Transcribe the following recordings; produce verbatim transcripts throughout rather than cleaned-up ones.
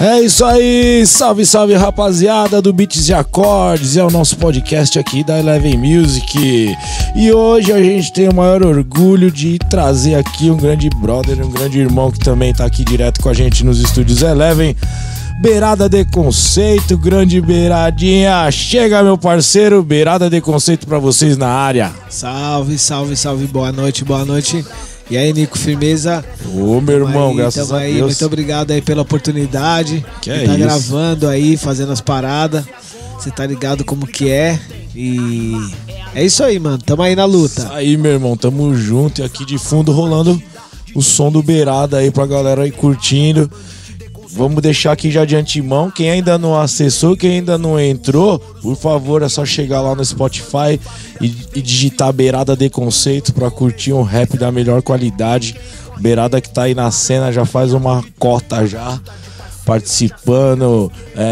É isso aí, salve, salve rapaziada do Beats e Acordes, é o nosso podcast aqui da Eleven Music. E hoje a gente tem o maior orgulho de trazer aqui um grande brother, um grande irmão que também tá aqui direto com a gente nos estúdios Eleven. Beirada de Conceito, grande Beiradinha. Chega, meu parceiro, Beirada de Conceito pra vocês na área. Salve, salve, salve, boa noite, boa noite. E aí, Nico, firmeza? Ô, meu tamo irmão, aí, graças a aí. Deus. Muito obrigado aí pela oportunidade. Que é tá isso. Gravando aí, fazendo as paradas. Você tá ligado como que é. E é isso aí, mano. Tamo aí na luta. Isso aí, meu irmão, tamo junto. E aqui de fundo rolando o som do Beirada aí pra galera aí curtindo. Vamos deixar aqui já de antemão, quem ainda não acessou, quem ainda não entrou, por favor, é só chegar lá no Spotify e, e digitar Beirada de Conceito pra curtir um rap da melhor qualidade. Beirada que tá aí na cena já faz uma cota já, participando,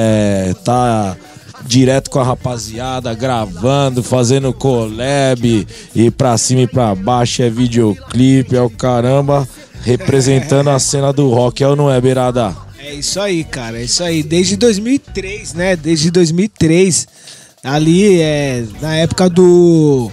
é, tá direto com a rapaziada, gravando, fazendo collab, e pra cima e pra baixo é videoclipe, é o caramba, representando a cena do rock, é ou não é, Beirada? É isso aí, cara, é isso aí. Desde dois mil e três, né? Desde dois mil e três, ali, é, na época do...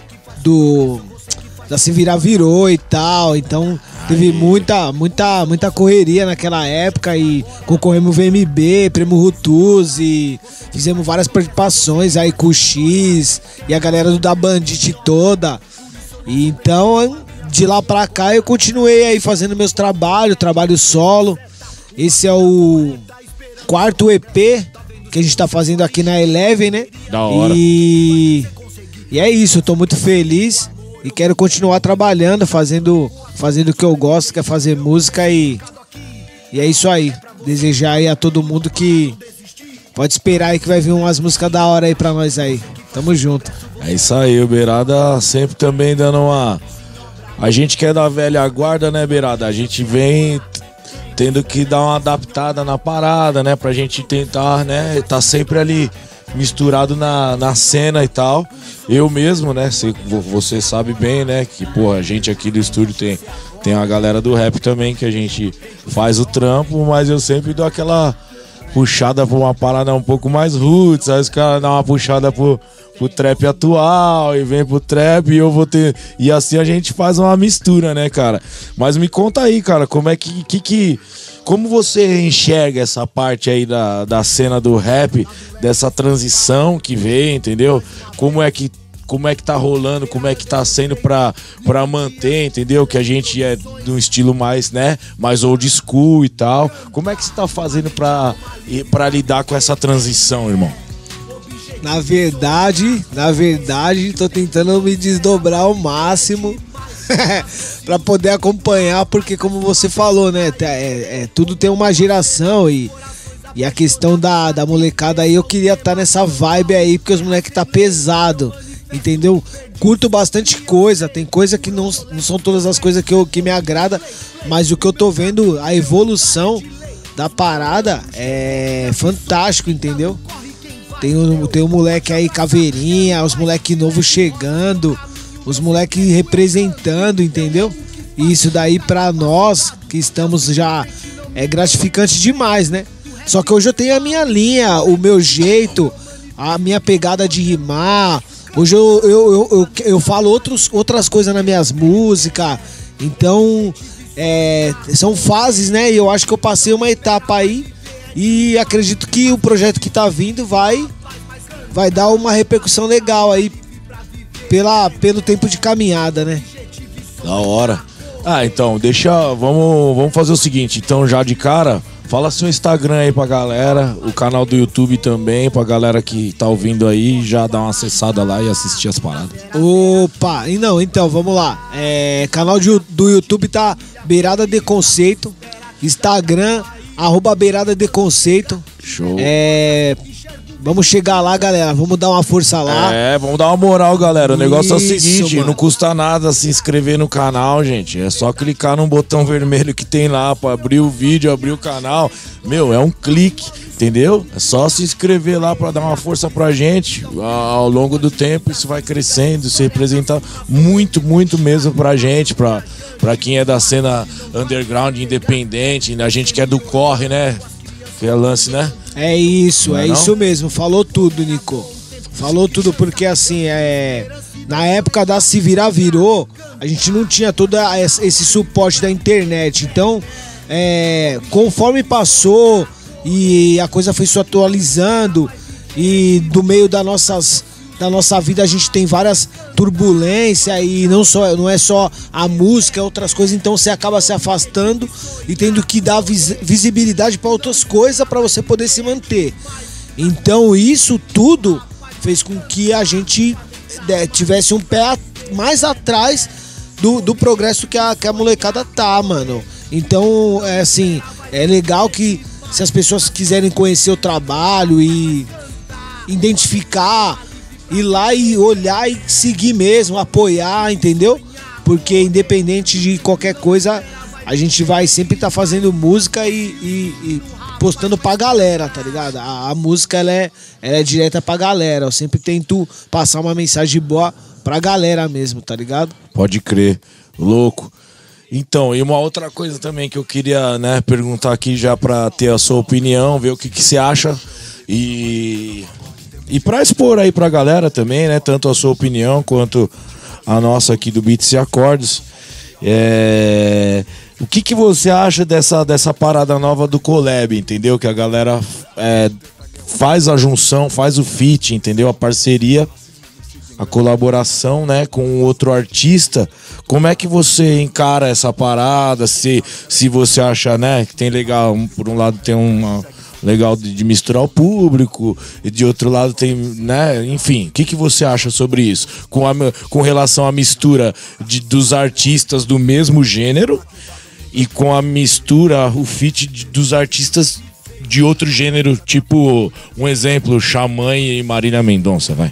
do da Se Virar Virou e tal, então teve muita, muita, muita correria naquela época e concorremos V M B, Prêmio Rutuz e fizemos várias participações aí com o X e a galera do Da Bandit toda. E então, de lá pra cá eu continuei aí fazendo meus trabalhos, trabalho solo. Esse é o quarto E P que a gente tá fazendo aqui na Eleven, né? Da hora. E, e é isso, eu tô muito feliz e quero continuar trabalhando, fazendo, fazendo o que eu gosto, que é fazer música e, e é isso aí. Desejar aí a todo mundo que pode esperar aí que vai vir umas músicas da hora aí pra nós aí. Tamo junto. É isso aí, o Beirada sempre também dando uma... A gente que é da velha guarda, né, Beirada? A gente vem tendo que dar uma adaptada na parada, né? Pra gente tentar, né? Tá sempre ali misturado na, na cena e tal. Eu mesmo, né? Cê, você sabe bem, né? Que, pô, a gente aqui do estúdio tem, tem a galera do rap também, que a gente faz o trampo, mas eu sempre dou aquela puxada pra uma parada um pouco mais roots. Aí os caras dão uma puxada pro, pro trap atual e vem pro trap e eu vou ter... E assim a gente faz uma mistura, né, cara? Mas me conta aí, cara, como é que... que, que como você enxerga essa parte aí da, da cena do rap, dessa transição que veio, entendeu? Como é que como é que tá rolando, como é que tá sendo pra, pra manter, entendeu? Que a gente é de um estilo mais, né, mais old school e tal. Como é que você tá fazendo pra, pra lidar com essa transição, irmão? Na verdade, na verdade, tô tentando me desdobrar ao máximo pra poder acompanhar, porque como você falou, né, é, é, tudo tem uma geração e, e a questão da, da molecada aí, eu queria estar tá nessa vibe aí, porque os moleques tá pesado, entendeu? Curto bastante coisa, tem coisa que não, não são todas as coisas que, eu, que me agrada, mas o que eu tô vendo, a evolução da parada é fantástico, entendeu? Tem o, tem o moleque aí, Caveirinha, os moleque novos chegando, os moleque representando, entendeu? E isso daí pra nós, que estamos já, é gratificante demais, né? Só que hoje eu tenho a minha linha, o meu jeito, a minha pegada de rimar. Hoje eu, eu, eu, eu, eu falo outros, outras coisas nas minhas músicas. Então, é, são fases, né? E eu acho que eu passei uma etapa aí. E acredito que o projeto que tá vindo vai, vai dar uma repercussão legal aí pela, pelo tempo de caminhada, né? Da hora. Ah, então, deixa... Vamos, vamos fazer o seguinte, então, já de cara, fala seu Instagram aí pra galera, o canal do YouTube também, pra galera que tá ouvindo aí, já dá uma acessada lá e assistir as paradas. Opa, e não, então, vamos lá. É, canal de, do YouTube tá Beirada de Conceito, Instagram... Arroba Beirada de Conceito. Show. É, vamos chegar lá, galera. Vamos dar uma força lá. É, vamos dar uma moral, galera. O negócio Isso, é o seguinte, mano. Não custa nada se inscrever no canal, gente. É só clicar no botão vermelho que tem lá pra abrir o vídeo, abrir o canal. Meu, é um clique, entendeu? É só se inscrever lá pra dar uma força pra gente. Ao longo do tempo isso vai crescendo, se representa muito, muito mesmo pra gente, pra... Pra quem é da cena underground, independente, a gente que é do corre, né? Que é lance, né? É isso, não é, é isso não? mesmo. Falou tudo, Nico. Falou tudo porque assim, é... na época da Se Virar Virou, a gente não tinha todo esse suporte da internet. Então, é... conforme passou e a coisa foi se atualizando e do meio das nossas... da nossa vida a gente tem várias turbulências e não, só, não é só a música, é outras coisas, então você acaba se afastando e tendo que dar vis visibilidade para outras coisas para você poder se manter. Então isso tudo fez com que a gente é, tivesse um pé a, mais atrás do, do progresso que a, que a molecada tá, mano. Então, é assim, é legal que se as pessoas quiserem conhecer o trabalho e identificar, ir lá e olhar e seguir mesmo, apoiar, entendeu? Porque independente de qualquer coisa, a gente vai sempre estar tá fazendo música e, e, e postando pra galera, tá ligado? A, a música, ela é, ela é direta pra galera. Eu sempre tento passar uma mensagem boa pra galera mesmo, tá ligado? Pode crer, louco. Então, e uma outra coisa também que eu queria, né, perguntar aqui já pra ter a sua opinião, ver o que que você acha e... E pra expor aí pra galera também, né? Tanto a sua opinião quanto a nossa aqui do Beats e Acordes. É... O que que você acha dessa, dessa parada nova do collab, entendeu? Que a galera é, faz a junção, faz o feat, entendeu? A parceria, a colaboração, né? Com outro artista. Como é que você encara essa parada? Se, se você acha, né? Que tem legal, por um lado tem uma... legal de, de misturar o público, e de outro lado tem, né, enfim, o que, que você acha sobre isso? Com, a, com relação à mistura de, dos artistas do mesmo gênero e com a mistura, o feat de, dos artistas de outro gênero, tipo, um exemplo, Xamã e Marília Mendonça, vai.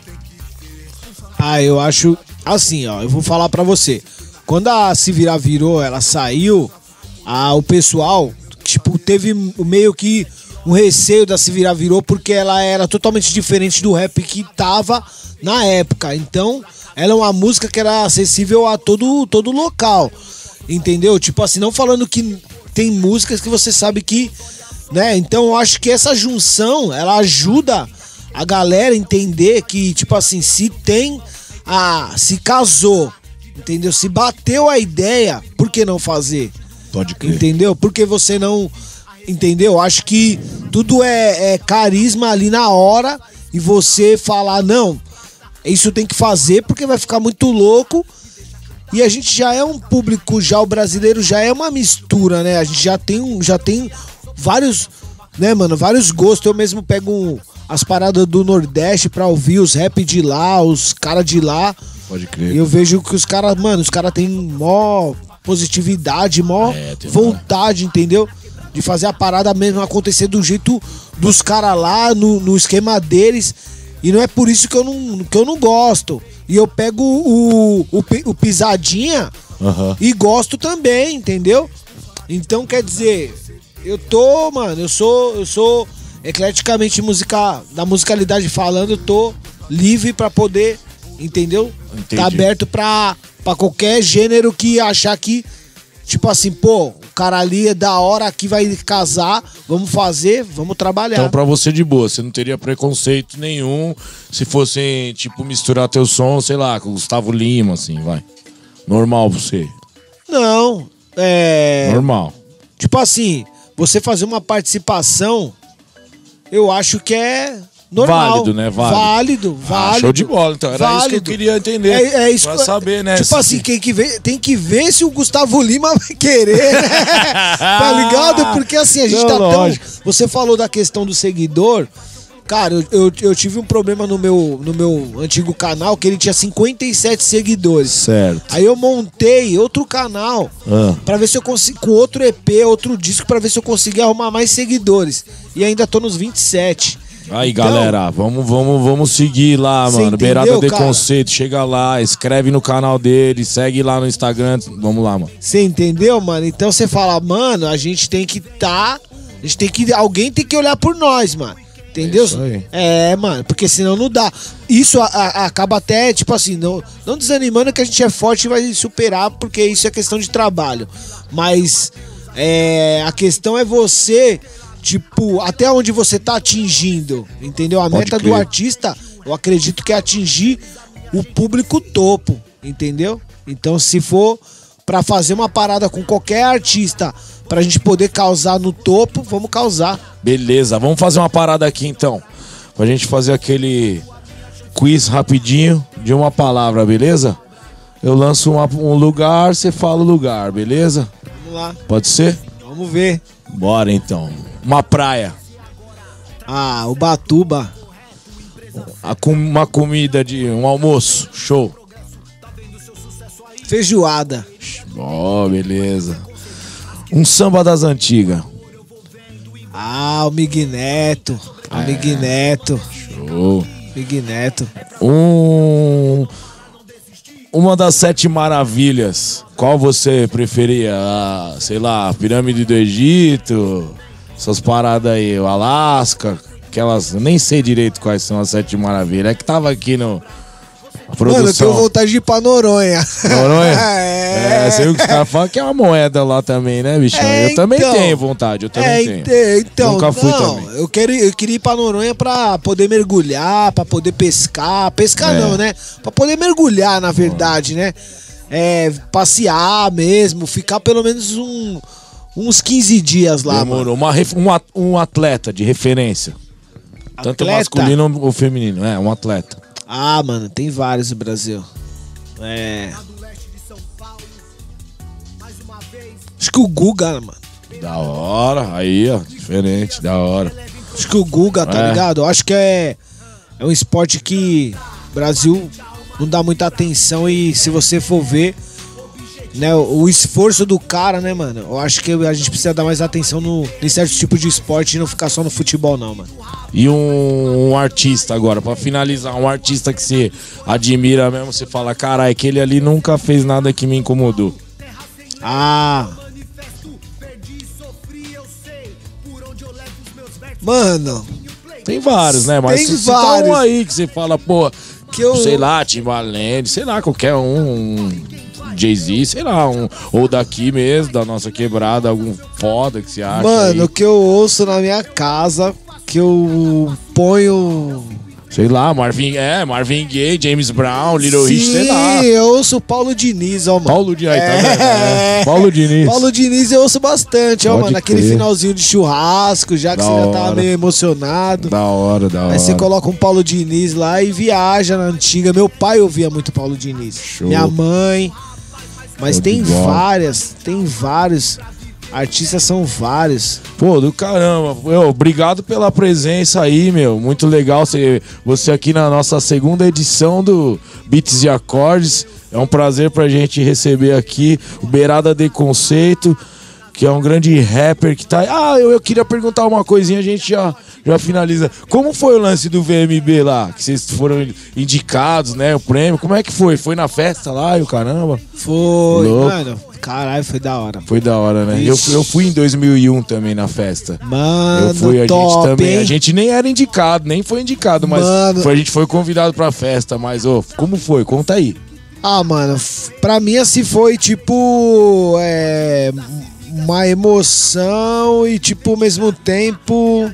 Ah, eu acho, assim, ó, eu vou falar pra você, quando a Se Virar Virou, ela saiu, a, o pessoal, tipo, teve meio que um receio da Se Virar Virou, porque ela era totalmente diferente do rap que tava na época. Então, ela é uma música que era acessível a todo, todo local, entendeu? Tipo assim, não falando que tem músicas que você sabe que, né? Então, eu acho que essa junção, ela ajuda a galera a entender que, tipo assim, se tem a... se casou, entendeu? Se bateu a ideia, por que não fazer? Pode crer. Entendeu? Por que você não... Entendeu? Acho que tudo é, é carisma ali na hora e você falar, não, isso tem que fazer porque vai ficar muito louco. E a gente já é um público, já o brasileiro já é uma mistura, né? A gente já tem, já tem vários, né, mano, vários gostos. Eu mesmo pego as paradas do Nordeste pra ouvir os rap de lá, os caras de lá. Pode crer. E eu vejo que os caras, mano, os caras têm mó positividade, mó é, vontade, entendeu? De fazer a parada mesmo acontecer do jeito dos caras lá, no, no esquema deles. E não é por isso que eu não, que eu não gosto. E eu pego o, o, o Pisadinha uhum. e gosto também, entendeu? Então, quer dizer, eu tô, mano, eu sou, eu sou ecleticamente musical, da musicalidade falando, eu tô livre pra poder, entendeu? Entendi. Tá aberto pra, pra qualquer gênero que achar que, tipo assim, pô, o cara ali é da hora, aqui vai casar, vamos fazer, vamos trabalhar. Então pra você de boa, você não teria preconceito nenhum se fosse, tipo, misturar teu som, sei lá, com o Gustavo Lima, assim, vai. Normal pra você? Não, é... Normal. Tipo assim, você fazer uma participação, eu acho que é... normal. Válido, né? Válido. Válido, válido. Ah, show de bola, então. Era válido. Isso que eu queria entender. É, é isso pra que... saber, né? Tipo assim, quem que vê, tem que ver se o Gustavo Lima vai querer, né? Tá ligado? Porque assim, a gente Não, tá lógico. tão... Você falou da questão do seguidor. Cara, eu, eu, eu tive um problema no meu, no meu antigo canal, que ele tinha cinquenta e sete seguidores. Certo. Aí eu montei outro canal Ah. pra ver se eu consigo, com outro E P, outro disco, pra ver se eu conseguia arrumar mais seguidores. E ainda tô nos vinte e sete. Aí, Então, galera, vamos, vamos, vamos seguir lá, Cê mano. entendeu, Beirada de cara? Conceito, chega lá, escreve no canal dele, segue lá no Instagram. Vamos lá, mano. Você entendeu, mano? Então você fala, mano, a gente tem que tá. A gente tem que. Alguém tem que olhar por nós, mano. Entendeu? É isso aí. É, mano, porque senão não dá. Isso a- a- acaba até, tipo assim, não, não desanimando que a gente é forte e vai superar, porque isso é questão de trabalho. Mas é, a questão é você, tipo, até onde você tá atingindo, entendeu? A Pode meta crer. do artista, eu acredito que é atingir o público topo, entendeu? Então, se for pra fazer uma parada com qualquer artista pra gente poder causar no topo, vamos causar. Beleza, vamos fazer uma parada aqui então. Pra gente fazer aquele quiz rapidinho de uma palavra, beleza? Eu lanço uma- um lugar, você fala o lugar, beleza? Vamos lá, Pode ser? vamos ver. Bora então. Uma praia. Ah, Ubatuba. A com- uma comida de um almoço. Show. Feijoada. Ó, beleza. Um samba das antigas. Ah, o Mig Neto. O Mig Neto. Show. Mig Neto. Um... Uma das sete maravilhas. Qual você preferia? Ah, sei lá, Pirâmide do Egito, essas paradas aí, o Alasca, aquelas... Nem sei direito quais são as sete maravilhas. É que tava aqui no... A produção. Mano, eu tenho vontade de ir pra Noronha. Noronha? é. É, você viu que os caras falam que é uma moeda lá também, né, bichão? É, eu também então. tenho vontade, eu também É, tenho. ente- então, Nunca fui não, também. Eu, quero, eu queria ir pra Noronha pra poder mergulhar, pra poder pescar. Pescar É. não, né? Pra poder mergulhar, na verdade, né? É, passear mesmo, ficar pelo menos um, uns quinze dias lá, mano. Demorou. Uma, ref- um, at- um atleta de referência. Tanto Atleta? masculino ou feminino. É, um atleta. Ah, mano, tem vários no Brasil. É. Acho que o Guga, mano. Da hora. Aí, ó. Diferente, da hora. Acho que o Guga, tá É. ligado? Eu acho que é, é um esporte que o Brasil não dá muita atenção e se você for ver, né, o, o esforço do cara, né, mano? Eu acho que a gente precisa dar mais atenção no, em certos tipos de esporte e não ficar só no futebol, não, mano. E um, um artista agora, pra finalizar, um artista que você admira mesmo, você fala, caralho, aquele ali nunca fez nada que me incomodou. Ah. Mano, Tem vários, né? Mas Tem se citar vários. um aí que você fala, pô, que eu... sei lá, Timbaland, sei lá, qualquer um, um Jay-Z, sei lá, um, ou daqui mesmo, da nossa quebrada, algum foda que você acha. Mano, aí. o que eu ouço na minha casa, que eu ponho... Sei lá, Marvin, é, Marvin Gaye, James Brown, Little Rich, sei lá. Sim, eu ouço o Paulo Diniz, ó, mano. Paulo Diniz, aí, tá É. vendo? É, Paulo Diniz. Paulo Diniz eu ouço bastante, ó, Pode mano. Aquele crer. finalzinho de churrasco, já que Da você já tava hora. meio emocionado. Da hora, da hora. Aí você coloca um Paulo Diniz lá e viaja na antiga. Meu pai ouvia muito Paulo Diniz. Show. Minha mãe. Mas Show tem de bola. várias, tem vários. Artistas são vários. Pô, do caramba. Meu, obrigado pela presença aí, meu. Muito legal você, você aqui na nossa segunda edição do Beats e Acordes. É um prazer pra gente receber aqui o Beirada de Conceito, que é um grande rapper que tá aí. Ah, eu, eu queria perguntar uma coisinha, a gente já, já finaliza. Como foi o lance do V M B lá? Que vocês foram indicados, né? O prêmio. Como é que foi? Foi na festa lá e o caramba? Foi, Louco. mano. Caralho, foi da hora. Foi da hora, né? Eu, Ixi. eu fui em dois mil e um também na festa. Mano, Eu fui, a top, gente também. hein? A gente nem era indicado, nem foi indicado, mas Mano. foi- a gente foi convidado pra festa. Mas, ô, como foi? Conta aí. Ah, mano, f- pra mim assim foi tipo. É, uma emoção e tipo ao mesmo tempo.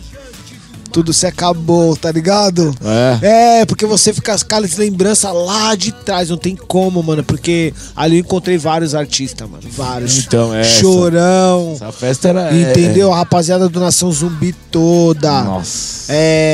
Tudo se acabou, tá ligado? É. É, porque você fica com aquelas lembranças lá de trás, não tem como, mano. Porque ali eu encontrei vários artistas, mano. Vários. Então, é, Chorão. Essa festa era. Entendeu? A rapaziada do Nação Zumbi toda. É... Nossa.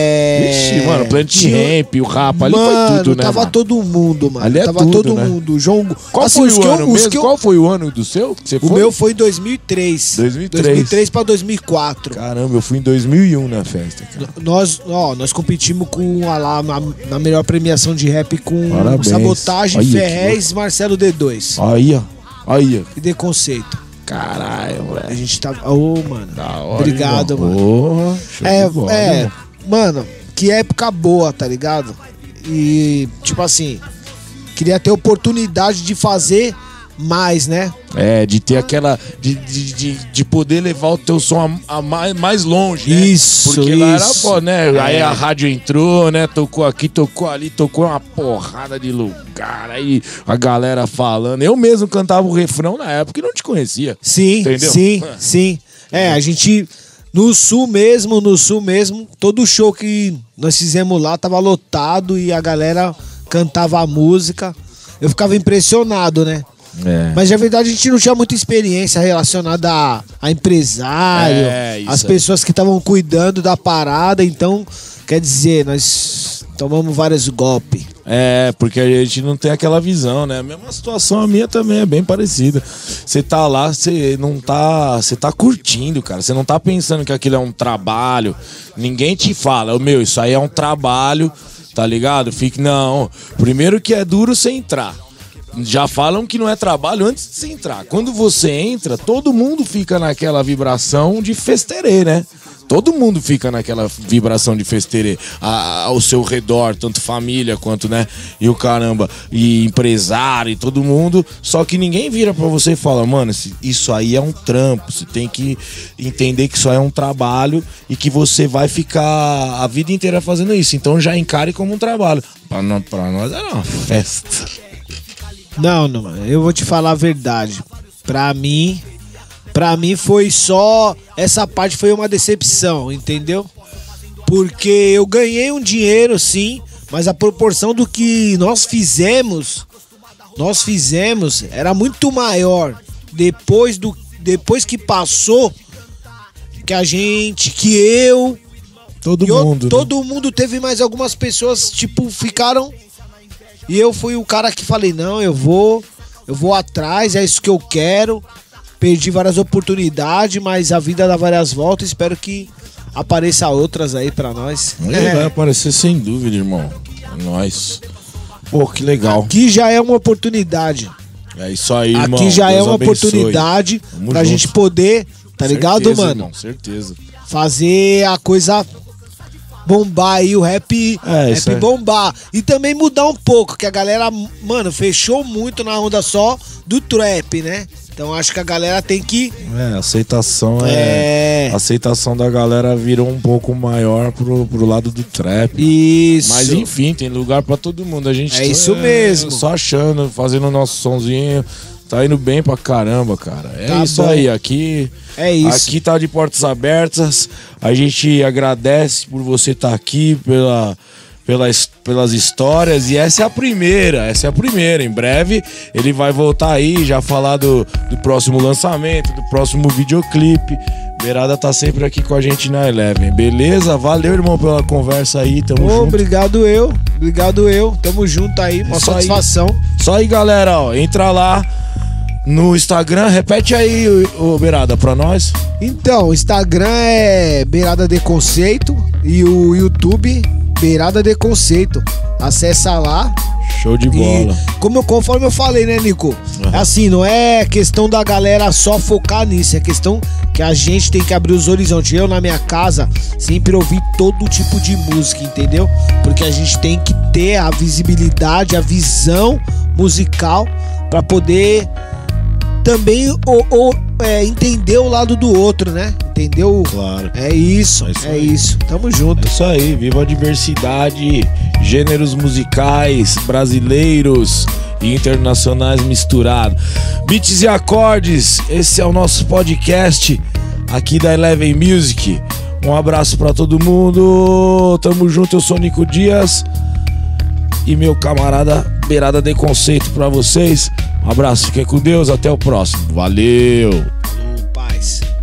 É. Vixe, mano, Plant Tinha- Ramp, o Rapa, ali mano, foi tudo, né? tava mano? todo mundo, mano. Ali é tava tudo, todo né? mundo. João. Qual assim, foi os o que eu- ano os mesmo? que eu- Qual foi o ano do seu? Que você O foi? meu foi em dois mil e três. dois mil e três. dois mil e três pra dois mil e quatro. Caramba, eu fui em dois mil e um na festa, cara. Nós, ó, nós competimos com a lá na, na melhor premiação de rap com Parabéns. Sabotagem, Olha que Ferrez, Marcelo D dois. Aí, ó. Aí, ó. E de Conceito. Caralho, A moleque. gente tá. Ô, mano. Da hora. Obrigado, irmão. mano. Porra, show É, de bola, é, irmão. mano, que época boa, tá ligado? E, tipo assim, queria ter oportunidade de fazer mais, né? É, de ter aquela. De, de, de, de poder levar o teu som a, a mais, mais longe, né? Isso, Porque lá era isso. foda, né? É. Aí a rádio entrou, né? Tocou aqui, tocou ali, tocou uma porrada de lugar. Aí a galera falando. Eu mesmo cantava o refrão na época e não te conhecia. Sim, Entendeu? sim, É. sim. É, a gente. No sul mesmo, no sul mesmo, todo show que nós fizemos lá tava lotado e a galera cantava a música. Eu ficava impressionado, né? É. Mas na verdade a gente não tinha muita experiência relacionada a, a empresário, É, isso as aí. pessoas que estavam cuidando da parada, então, quer dizer, nós tomamos vários golpes. É, porque a gente não tem aquela visão, né? A mesma situação a minha também é bem parecida. Você tá lá, você não tá, você tá curtindo, cara. Você não tá pensando que aquilo é um trabalho. Ninguém te fala, meu, isso aí é um trabalho, tá ligado? Fique não. Primeiro que é duro você entrar. Já falam que não é trabalho antes de você entrar. Quando você entra, todo mundo fica naquela vibração de festerê, né? Todo mundo fica naquela vibração de festerê a- ao seu redor, tanto família quanto, né? E o caramba, e empresário e todo mundo. Só que ninguém vira pra você e fala, mano, esse- isso aí é um trampo. Você tem que entender que isso aí é um trabalho e que você vai ficar a vida inteira fazendo isso. Então já encare como um trabalho. Pra, nó- pra nós era uma festa. Não, não, mano, eu vou te falar a verdade. Pra mim, pra mim foi só. Essa parte foi uma decepção, entendeu? Porque eu ganhei um dinheiro, sim, mas a proporção do que nós fizemos, nós fizemos, era muito maior. Depois do, depois que passou, que a gente, que eu, Todo e eu- mundo. né? todo mundo teve mais algumas pessoas, tipo, ficaram. E eu fui o cara que falei, não, eu vou, eu vou atrás, é isso que eu quero. Perdi várias oportunidades, mas a vida dá várias voltas. Espero que apareça outras aí pra nós. Ele vai aparecer sem dúvida, irmão. É nóis. Pô, que legal. Aqui já é uma oportunidade. É isso aí, irmão. Aqui já Deus é uma abençoe. oportunidade Tamo pra junto. gente poder, tá ligado, Certeza, mano? Irmão, certeza. Fazer a coisa bombar aí, o rap, É, isso rap aí. bombar. E também mudar um pouco, que a galera, mano, fechou muito na onda só do trap, né? Então acho que a galera tem que. É, a aceitação é... É. A aceitação da galera virou um pouco maior pro, pro lado do trap. Isso. Mas enfim, tem lugar pra todo mundo. A gente É tá, isso mesmo. Só achando, fazendo o nosso sonzinho. Tá indo bem pra caramba, cara. É Tá isso bom. aí. Aqui, É isso. aqui tá de portas abertas. A gente agradece por você estar aqui, pela, pelas, pelas histórias. E essa é a primeira. Essa é a primeira. Em breve ele vai voltar aí, já falar do, do próximo lançamento, do próximo videoclipe. Beirada tá sempre aqui com a gente na Eleven. Beleza? Valeu, irmão, pela conversa aí. Tamo Ô, junto. obrigado eu, obrigado eu. Tamo junto aí, uma Isso aí. satisfação. Só aí, galera, ó, entra lá no Instagram, repete aí, o, o Beirada, pra nós. Então, o Instagram é Beirada de Conceito e o YouTube Beirada de Conceito. Acessa lá. Show de bola. E como eu- conforme eu falei, né, Nico? É assim, não é questão da galera só focar nisso, é questão que a gente tem que abrir os horizontes. Eu, na minha casa, sempre ouvi todo tipo de música, entendeu? Porque a gente tem que ter a visibilidade, a visão musical pra poder também o, o- é, entender o lado do outro, né? Entendeu? Claro. É isso, É isso é aí. isso. Tamo junto. É isso aí, viva a diversidade, gêneros musicais brasileiros e internacionais misturados. Beats e acordes, esse é o nosso podcast aqui da Eleven Music. Um abraço pra todo mundo, tamo junto, eu sou Nico Dias e meu camarada Beirada de Conceito pra vocês. Um abraço, fiquem com Deus, até o próximo. Valeu! Paz.